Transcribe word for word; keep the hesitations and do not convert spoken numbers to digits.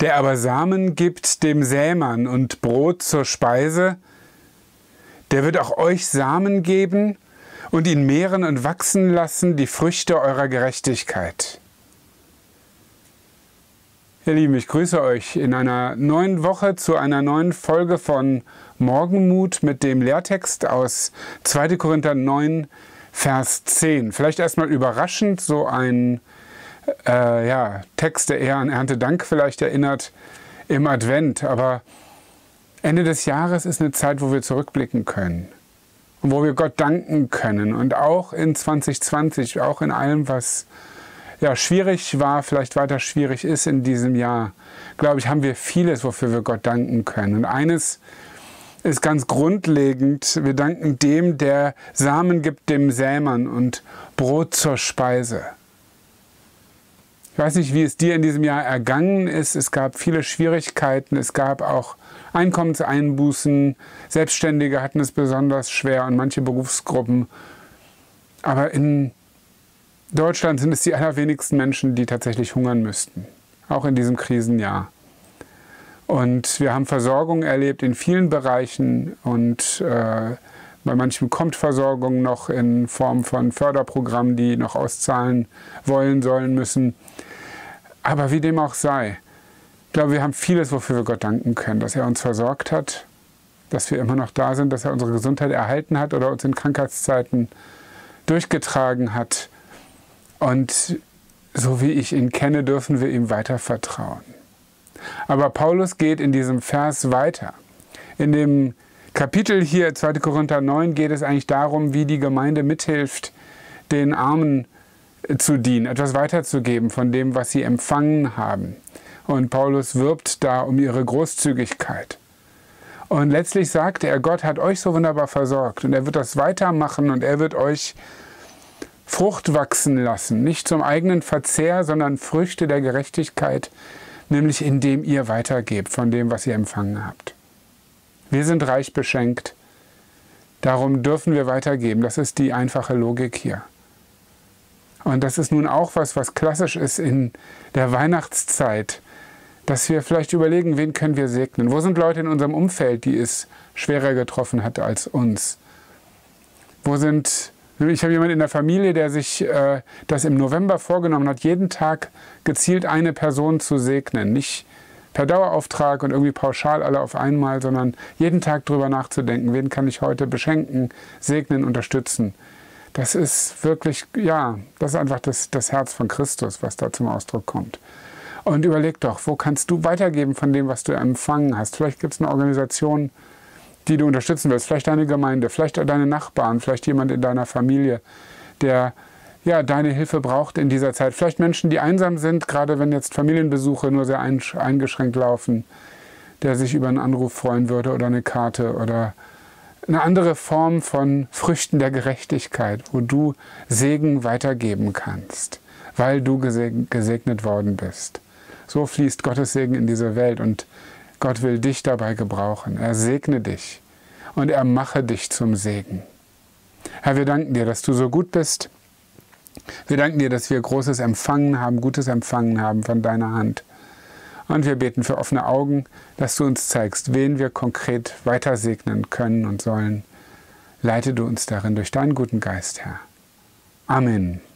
der aber Samen gibt dem Sämann und Brot zur Speise, der wird auch euch Samen geben und ihn mehren und wachsen lassen, die Früchte eurer Gerechtigkeit. Ihr Lieben, ich grüße euch in einer neuen Woche zu einer neuen Folge von Morgenmut mit dem Lehrtext aus zweiter Korinther neun, Vers zehn. Vielleicht erstmal überraschend, so ein äh, ja, Text, der eher an Erntedank vielleicht erinnert im Advent. Aber Ende des Jahres ist eine Zeit, wo wir zurückblicken können und wo wir Gott danken können. Und auch in zwanzig zwanzig, auch in allem, was ja, schwierig war, vielleicht weiter schwierig ist in diesem Jahr, glaube ich, haben wir vieles, wofür wir Gott danken können. Und eines ist ganz grundlegend: Wir danken dem, der Samen gibt dem Sämann und Brot zur Speise. Ich weiß nicht, wie es dir in diesem Jahr ergangen ist. Es gab viele Schwierigkeiten, es gab auch Einkommenseinbußen, Selbstständige hatten es besonders schwer und manche Berufsgruppen. Aber in Deutschland sind es die allerwenigsten Menschen, die tatsächlich hungern müssten, auch in diesem Krisenjahr. Und wir haben Versorgung erlebt in vielen Bereichen und äh, bei manchen kommt Versorgung noch in Form von Förderprogrammen, die noch auszahlen wollen, sollen, müssen. Aber wie dem auch sei, ich glaube, wir haben vieles, wofür wir Gott danken können, dass er uns versorgt hat, dass wir immer noch da sind, dass er unsere Gesundheit erhalten hat oder uns in Krankheitszeiten durchgetragen hat. Und so wie ich ihn kenne, dürfen wir ihm weiter vertrauen. Aber Paulus geht in diesem Vers weiter. In dem Kapitel hier, zweiter Korinther neun, geht es eigentlich darum, wie die Gemeinde mithilft, den Armen zu dienen, etwas weiterzugeben von dem, was sie empfangen haben. Und Paulus wirbt da um ihre Großzügigkeit. Und letztlich sagt er, Gott hat euch so wunderbar versorgt und er wird das weitermachen und er wird euch Frucht wachsen lassen, nicht zum eigenen Verzehr, sondern Früchte der Gerechtigkeit, nämlich indem ihr weitergebt von dem, was ihr empfangen habt. Wir sind reich beschenkt, darum dürfen wir weitergeben. Das ist die einfache Logik hier. Und das ist nun auch was, was klassisch ist in der Weihnachtszeit, dass wir vielleicht überlegen, wen können wir segnen? Wo sind Leute in unserem Umfeld, die es schwerer getroffen hat als uns? Wo sind Ich habe jemanden in der Familie, der sich äh, das im November vorgenommen hat, jeden Tag gezielt eine Person zu segnen. Nicht per Dauerauftrag und irgendwie pauschal alle auf einmal, sondern jeden Tag drüber nachzudenken, wen kann ich heute beschenken, segnen, unterstützen. Das ist wirklich, ja, das ist einfach das, das Herz von Christus, was da zum Ausdruck kommt. Und überleg doch, wo kannst du weitergeben von dem, was du empfangen hast? Vielleicht gibt es eine Organisation, die du unterstützen willst, vielleicht deine Gemeinde, vielleicht deine Nachbarn, vielleicht jemand in deiner Familie, der ja, deine Hilfe braucht in dieser Zeit. Vielleicht Menschen, die einsam sind, gerade wenn jetzt Familienbesuche nur sehr eingeschränkt laufen, der sich über einen Anruf freuen würde oder eine Karte oder eine andere Form von Früchten der Gerechtigkeit, wo du Segen weitergeben kannst, weil du gesegnet worden bist. So fließt Gottes Segen in diese Welt und Gott will dich dabei gebrauchen. Er segne dich und er mache dich zum Segen. Herr, wir danken dir, dass du so gut bist. Wir danken dir, dass wir Großes empfangen haben, Gutes empfangen haben von deiner Hand. Und wir beten für offene Augen, dass du uns zeigst, wen wir konkret weiter segnen können und sollen. Leite du uns darin durch deinen guten Geist, Herr. Amen.